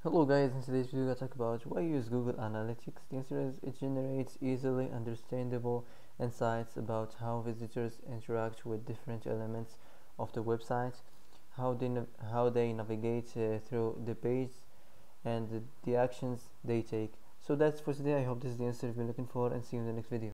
Hello guys, in today's video we're going to talk about why use Google Analytics. The answer is it generates easily understandable insights about how visitors interact with different elements of the website, how they navigate through the page, and the actions they take. So that's for today. I hope this is the answer you've been looking for, and see you in the next video.